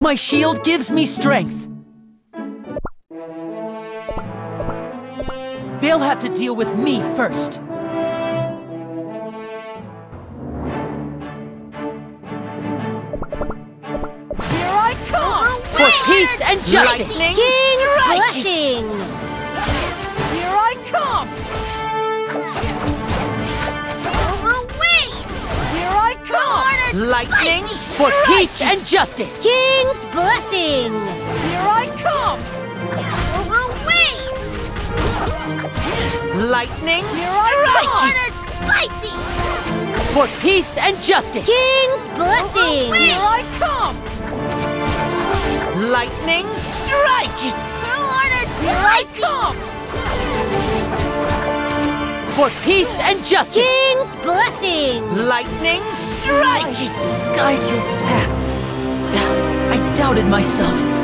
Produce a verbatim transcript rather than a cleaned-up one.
My shield gives me strength. They'll have to deal with me first. Here I come! For peace and justice! Lightning King's strike! blessing! Here I come! Overweight! Here I come! Lightning For peace and justice! King's blessing! Here I come! Overweight! Lightning Here I come! Spicy! For peace and justice! King's blessing! Here I come! Lightning strike! Here I come! For peace and justice! King's blessing! Lightning strike! Guide your path. I doubted myself.